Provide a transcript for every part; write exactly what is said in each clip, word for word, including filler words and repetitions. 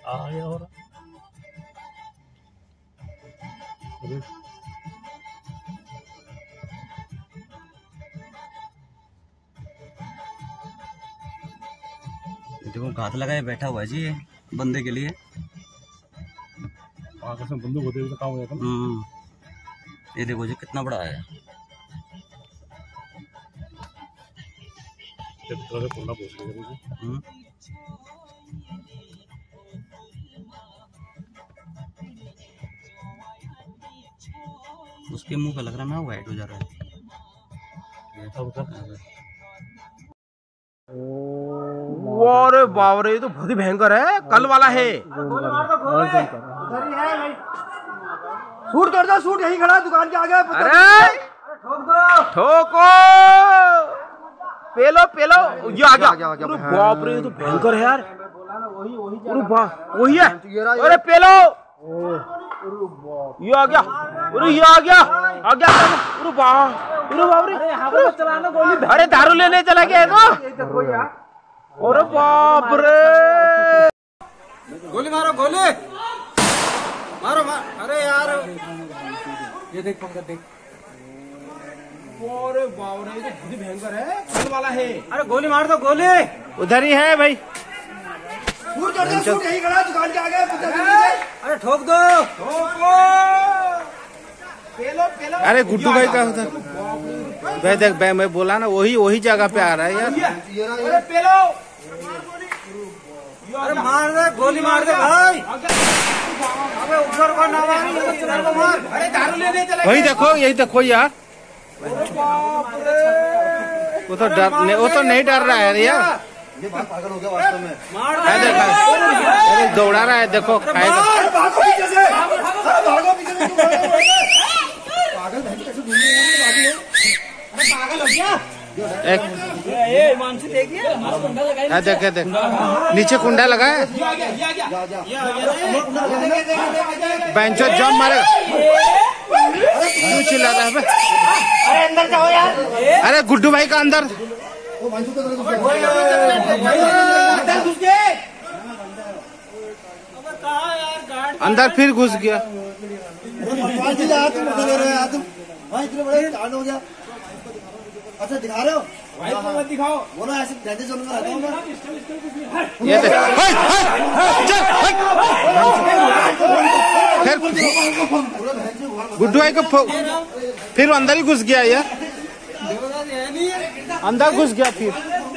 आ गया और देखो घात लगाए बैठा हुआ है जी ये बंदे के लिए। आपस में बंदूक होते हुए काम हो जाता हम्म ये देखो जी कितना बड़ा है। हम्म उसके मुंह का लग रहा है ना वाइट हो जा रहा है। अरे बाप रे, ये तो बहुत ही भयंकर है, कल वाला है। सूट कर दो, सूट यहीं खड़ा है दुकान के आगे। अरे ठोको, पेलो पेलो, ये आ गया। अरे बाप रे, ये तो भयंकर है यार। अरे वाह, वही है। अरे पेलो, ये आ गया। अरे ये आ गया, आ गया। अरे वाह, अरे बाप रे, चलाना गोली। अरे दारू लेने चला गया है तो। अरे बाप रे, गोली मारो, गोली मारो, मारो। अरे यार, ये देख पंकज, देख। अरे बाप रे, ये तो बहुत भयंकर है, कल वाला है। अरे गोली मार दो, गोली उधर ही है भाई। सूट कर दो, सूट यहीं खड़ा है दुकान के आगे। अरे ठोक दो, ठोको, पेलो पेलो। अरे गुड्डू भाई का उधर भाई, देख भाई, मैं बोला ना, वही वही जगह पे आ रहा है यार। अरे पेलो, अरे मार दे, गोली मार दे भाई। अबे ऊपर को ना मार। अरे दारू लेने चला। वही देखो, यही देखो यार। वो तो डर नहीं, वो तो नहीं डर रहा है यार। ये पागल हो गया वास्तव में। मार दे, दौड़ा रहा है, देखो खाएगा। भागो पीछे से, भागो पीछे से। पागल भाई कैसे घूम रहे हैं? अरे पागल हो गया। एक ये मानसी देखिए, कुंडा लगाया। देखे देख, नीचे कुंडा लगा है। बेंचो जॉन मारे। क्यों चिल्ला रहा है? अरे अंदर जाओ यार। अरे गुड्डू भाई का अंदर, अंदर फिर घुस गया। इतने बड़े कांड हो गया। अच्छा दिखा रहे हो? भाई को मत दिखाओ। बोलो ऐसे जैसे जोन में रहता हूँ मैं। ये देख, फिर गुड्डू भाई को फिर अंदर ही घुस गया यार, अंदर घुस गया फिर।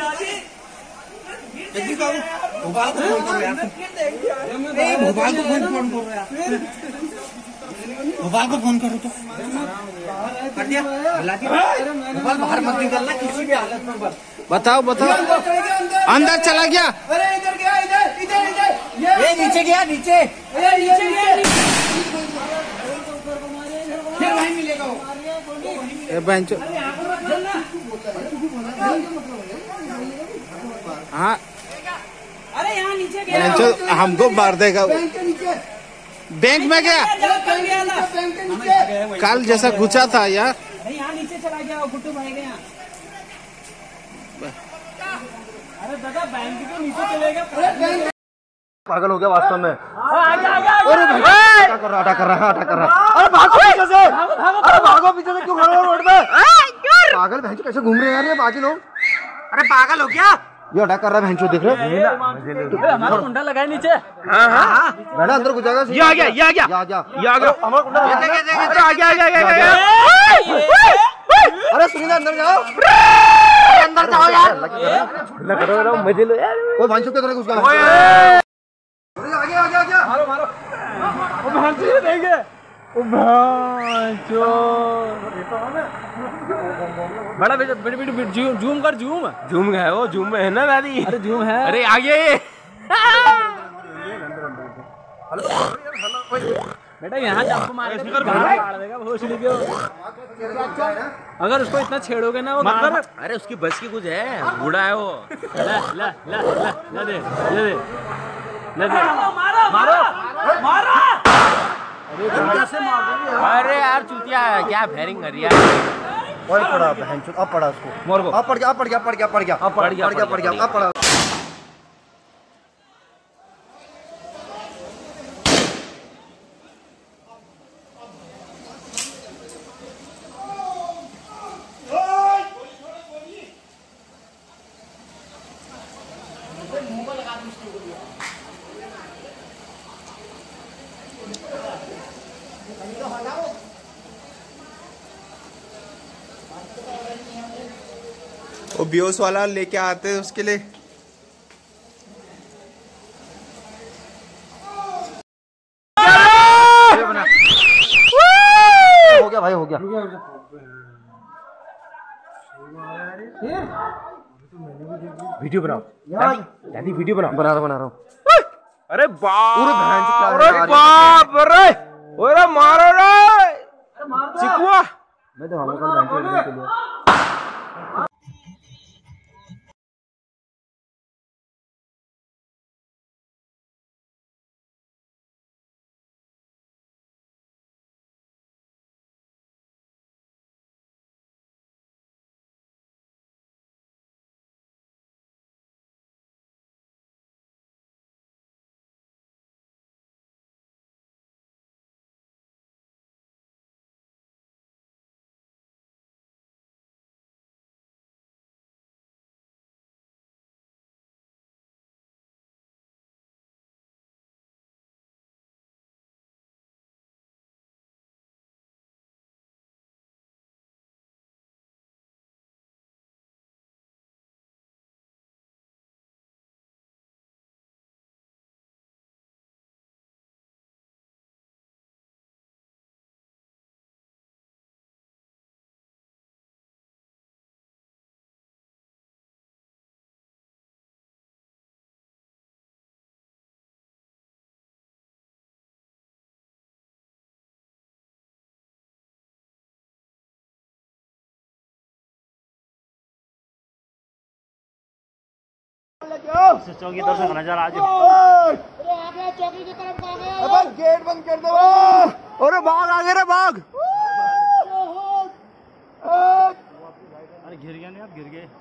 भोपाल को फोन करो यार, भोपाल को फोन फोन करो यार, भोपाल को फोन करो तो। कर दिया, भोपाल बाहर मत निकलना किसी भी हालत में बस। बताओ बताओ, अंदर चला गया। अरे इधर गया, इधर इधर इधर, ये नीचे गया, नीचे नीचे गया। फिर वहीं मिलेगा वो। ये बेंच, हाँ अरे यहाँ नीचे गया। बेंच हमको मार देगा। बैंक के नीचे, बैंक में गया, बैंक के नीचे। कल जैसा घुसा था यार। यहाँ नीचे चला गया, गुड्डू भाई गया। अरे दादा बैंक के नीचे चले गया। पागल हो गया वास्तव में। आगे आगे। अरे भाई अटैक कर रहा, अटैक कर रहा, अटैक कर रहा। अरे भागो पीछे से, अरे भागो पीछे से, क्यों खड़े हो रोड पे? पागल भैंसो कैसे घूम रहे हैं यार ये बाकी लोग? अरे पागल हो गया, ये अटैक कर रहा है भैंसो, देख रहे हो? हमारा कुंडा लगा है नीचे। हाँ हाँ, बैठा अंदर घुस जाएगा। ये आ गया, ये आ गया, ये आ गया, ये आ गया। हमारा कुंडा ये देखे देखे, आ गया, आ गया, आ गया, आ गया। अरे सुनील अंदर जाओ, अंदर जाओ यार। मजे लो यार। वो भैंसो के तरह घुस गया। आ गया, आ गया, आ गया। मारो मारो। वो भांचो देंगे, वो भांचो। बड़ा बेटा, बेटे बेटे जूम जूम कर, जूम जूम है वो, जूम में है ना दादी। अरे जूम है। अरे आ गया ये। बेटा यहाँ जंप मार के गाड़ देगा भोसड़ी को। अगर उसको इतना छेड़ोगे ना वो मतलब। अरे उसकी बस की कुछ है, बूढ़ा है वो। ला ला ला ला ला दे, ले दे, ले दे। मारो मारो मारो। अरे यार चूतिया है क्या, फायरिंग कर रही है। ओए पड़ा भैंसो, अब पड़ा उसको, मोर को, अब पड़ गया, अब पड़ गया, पड़ गया, पड़ गया, अब पड़ गया, पड़ गया, पड़ गया, अब पड़ा। वो बियोस वाला लेके आते हैं उसके लिए। हो गया भाई, हो गया। वीडियो बनाओ दादी, वीडियो बनाओ। बना रहा बना रहा हूँ। अरे बाप, पूरे बहन से क्या अरे बाप रे, अरे मारो रे चिकुआ। मैं तो हम लोग बहन से के लिए चौकी तरफ से नजर आ जाओ। चौकी की तरफ आ गया। गेट बंद कर दो। अरे भाग, आगे रे भाग। अरे गिर गया नहीं, आप गिर गए।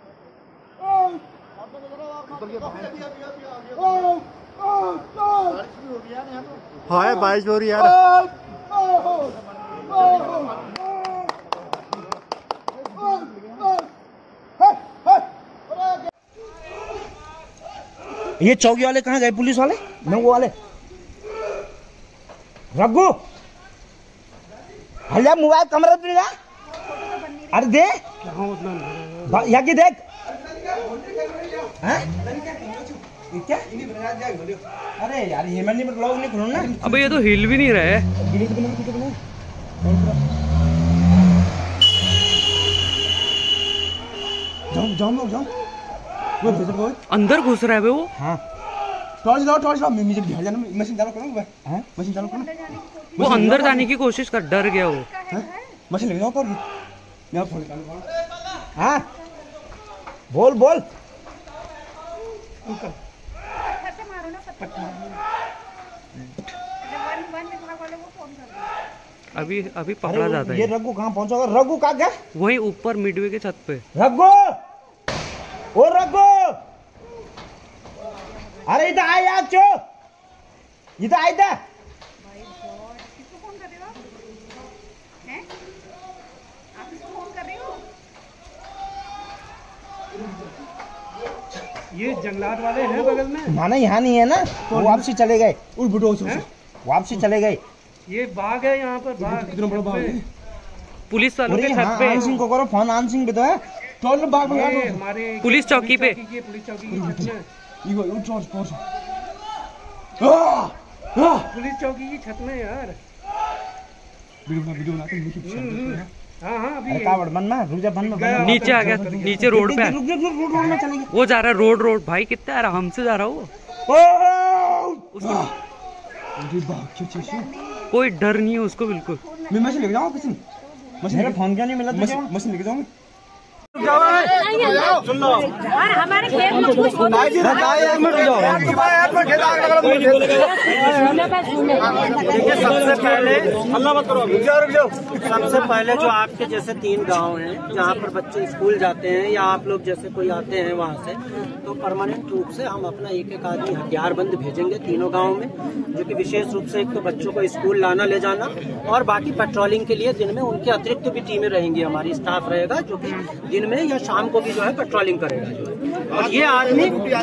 हाँ बारिश हो रही यार। ये चौकी वाले कहाँ गए? पुलिस वाले न वो वाले। रघु हल्ला मोबाइल कमरा पे ना। अरे दे यहाँ की देख। क्या? अरे यार ये मैंने ब्लॉग नहीं खोलना ना। अबे ये तो हिल भी नहीं रहा है। जाओ जाओ जाओ। अंदर घुस रहा है बे वो। हाँ टॉर्च लाओ, टॉर्च लाओ। मुझे बिहार जाना, मशीन चालू करो। हैं मशीन चालू करो। वो अंदर जाने की कोशिश कर, डर गया वो। मशीन ले जाओ पर मैं फोन निकालूंगा। हाँ बोल बोल। अभी अभी पकड़ा जाता है। ये रघु कहाँ पहुंचा होगा? रघु कहाँ गया? वहीं ऊपर मिडवे के छत पे। रघु, ओ रघु, अरे इधर आए यार। चो इधर आए। इधर ये जंगलात वाले हैं बगल में। ना ना यहाँ नहीं है ना, वो वापसी चले गए। वापसी चले गए। ये बाग है यहाँ पर। बाग कितना बड़ा बाग है। पुलिस वालों के छत पे। आन सिंह को करो फोन। आन सिंह भी तो है। टॉर्च बाग में हमारे पुलिस चौकी पे। पुलिस चौकी की छत में। ये वो टॉर्च टॉर्च। पुलिस चौकी की छत में यार। वीडियो बना, वीडियो बनाते हैं। हाँ हाँ अभी कावड़ बन में रुक जा। बन में नीचे आ गया, नीचे रोड पे। रुक जा, रोड रोड में चलेंगे। वो जा रहा है रोड रोड। भाई कितना आराम से जा रहा हो। कोई डर नहीं है उसको बिल्कुल। मैं मशीन लेके जाऊँ किसी मशीन। मेरा फोन क्यों नहीं मिला? मशीन मशीन लेके जाऊँ। सुन लो और हमारे खेत में कुछ होता है। सबसे पहले अल्लाह मत करो, सबसे पहले जो आपके जैसे तीन गांव हैं जहाँ पर बच्चे स्कूल जाते हैं या आप लोग जैसे कोई आते हैं वहाँ से, तो परमानेंट रूप से हम अपना एक एक आदमी हथियारबंद भेजेंगे तीनों गाँव में, जो कि विशेष रूप से एक तो बच्चों को स्कूल लाना ले जाना और बाकी पेट्रोलिंग के लिए दिन में उनके अतिरिक्त भी टीमें रहेंगी, हमारी स्टाफ रहेगा जो कि दिन में या शाम को भी जो है पेट्रोलिंग करेगा जो है। और ये आदमी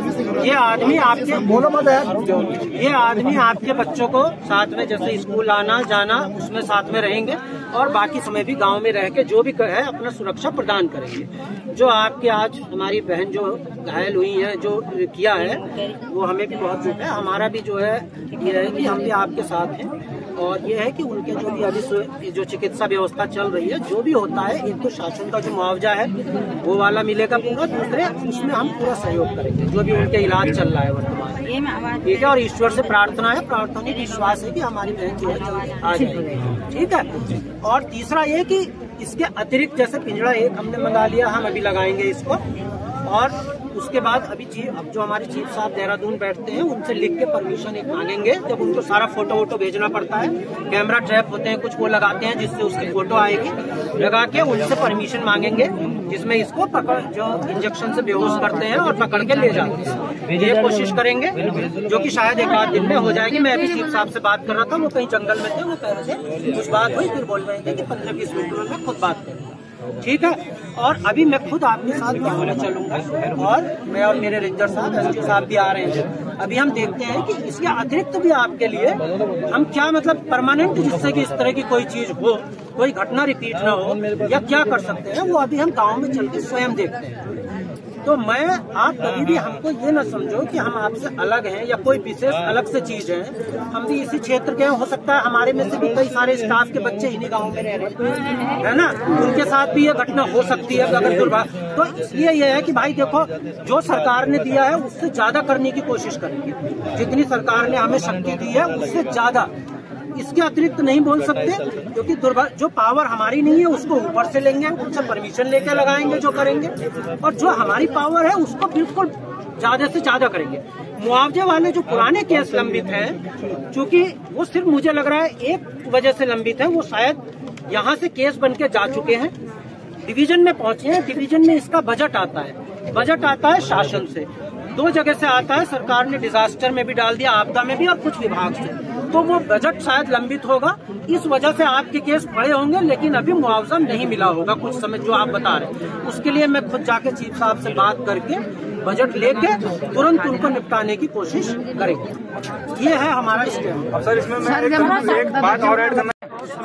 ये आदमी आपके बोलो मत है ये आदमी आपके बच्चों को साथ में जैसे स्कूल आना जाना उसमें साथ में रहेंगे और बाकी समय भी गांव में रह के जो भी है अपना सुरक्षा प्रदान करेंगे। जो आपके आज हमारी बहन जो घायल हुई है जो किया है वो हमें भी बहुत दुख है। हमारा भी जो है ये है कि हम भी आपके साथ हैं और ये है कि उनके जो भी अभी जो चिकित्सा व्यवस्था चल रही है जो भी होता है एक तो शासन का जो मुआवजा है वो वाला मिलेगा पूरा, दूसरे उसमें हम पूरा सहयोग करेंगे जो भी उनके इलाज चल रहा है वर्तमान। ठीक है और ईश्वर से प्रार्थना है प्रार्थना विश्वास है कि हमारी बहन जो है जल्द आ जाएगी। ठीक है और तीसरा ये कि इसके अतिरिक्त जैसे पिंजड़ा एक हमने मंगा लिया हम अभी लगाएंगे इसको और उसके बाद अभी चीफ अब जो हमारे चीफ साहब देहरादून बैठते हैं उनसे लिख के परमिशन एक मांगेंगे। जब उनको सारा फोटो वोटो भेजना पड़ता है कैमरा ट्रैप होते हैं कुछ वो लगाते हैं जिससे उसकी फोटो आएगी लगा के उनसे परमिशन मांगेंगे जिसमें इसको पकड़ जो इंजेक्शन से बेहोश करते हैं और पकड़ के ले जाते हैं। ये कोशिश करेंगे जो कि शायद एक आध दिन में हो जाएगी। मैं अभी चीफ साहब से बात कर रहा था वो कहीं जंगल में थे वो कह रहे थे कुछ बात हुई फिर बोल रहे थे कि पंद्रह बीस मिनट में मैं खुद बात करूँ। ठीक है और अभी मैं खुद आपके साथ गाँव में चलूंगा और मैं और मेरे रेंजर साहब एस डी साहब भी आ रहे हैं। अभी हम देखते हैं कि इसके अतिरिक्त भी आपके लिए हम क्या मतलब परमानेंट जिससे कि इस तरह की कोई चीज हो कोई घटना रिपीट ना हो या क्या कर सकते हैं वो अभी हम गाँव में चल के स्वयं देखते हैं। तो मैं आप कभी भी हमको ये ना समझो कि हम आपसे अलग हैं या कोई विशेष अलग से चीज है। हम भी इसी क्षेत्र के हो सकता है हमारे में से भी कई सारे स्टाफ के बच्चे इन्हीं गाँव में रह रहे हैं है ना उनके साथ भी ये घटना हो सकती है अगर दुर्भाग्य। तो इसलिए ये है कि भाई देखो जो सरकार ने दिया है उससे ज्यादा करने की कोशिश करेंगे। जितनी सरकार ने हमें शक्ति दी है उससे ज्यादा इसके अतिरिक्त नहीं बोल सकते क्योंकि दुर्भाग्य जो पावर हमारी नहीं है उसको ऊपर से लेंगे उनसे परमिशन लेके लगाएंगे जो करेंगे और जो हमारी पावर है उसको बिल्कुल ज्यादा से ज्यादा करेंगे। मुआवजे वाले जो पुराने केस लंबित हैं क्योंकि वो सिर्फ मुझे लग रहा है एक वजह से लंबित है वो शायद यहाँ से केस बन के जा चुके हैं डिवीजन में पहुंचे हैं। डिवीजन में इसका बजट आता है बजट आता है शासन से दो जगह से आता है सरकार ने डिजास्टर में भी डाल दिया आपदा में भी और कुछ विभाग से तो वो बजट शायद लंबित होगा इस वजह से आपके केस पड़े होंगे लेकिन अभी मुआवजा नहीं मिला होगा कुछ समय जो आप बता रहे हैं। उसके लिए मैं खुद जाके चीफ साहब से बात करके बजट लेके तुरंत उनको निपटाने की कोशिश करेंगे। ये है हमारा स्टेप। सर इसमें मैं एक, एक बात और ऐड करना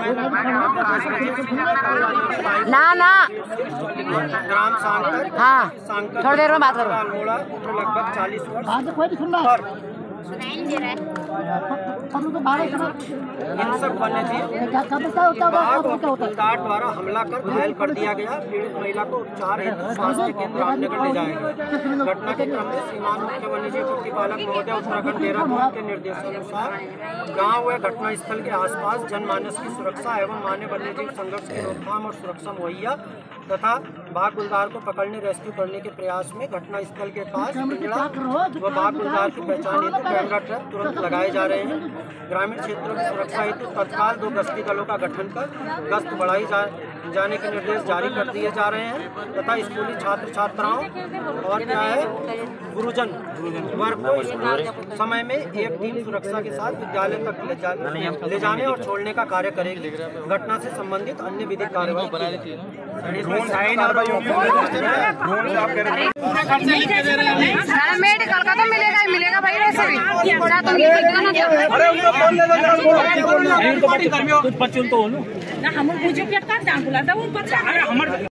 ना ना ग्राम सांकर हाँ सांकर थोड़ी देर में बात करो अल्मोड़ा उम्र लगभग चालीस वर्ष हिंसक वन्य जीव बाघ और कुत्ताट द्वारा हमला कर घायल कर दिया गया। पीड़ित महिला को उपचार हेतु स्वास्थ्य केंद्र रामनगर ले जाया गया। घटना के क्रम में श्रीमान मुख्य वन्य जीव प्रतिपालक महोदय उत्तराखंड देहरादून के निर्देशानुसार गाँव व घटना स्थल के आसपास जनमानस की सुरक्षा एवं मानव वन्य जीव संघर्ष की रोकथाम और सुरक्षा मुहैया तथा बाघ गुलदार को पकड़ने रेस्क्यू करने के प्रयास में घटना स्थल के पास पिंजड़ा व बाघ गुलदार की पहचान हेतु कैमरा ट्रैप तुरंत लगाए जा रहे हैं। ग्रामीण क्षेत्रों की सुरक्षा हेतु तत्काल दो गश्ती दलों का गठन कर गश्त बढ़ाई जा, जाने के निर्देश जारी कर दिए जा रहे हैं तथा स्कूली छात्र छात्राओं और क्या है गुरुजन वर्ग को स्कूल समय में एक टीम सुरक्षा के साथ विद्यालय तक ले, जा, ले जाने और छोड़ने का कार्य करेगी। घटना से संबंधित अन्य विधिक कार्रवाई मेडिकल का तो मिलेगा ही मिलेगा भाई वैसे भी बच्चों तो ना हम बुझे पेट का डांग बुलाता हूं पर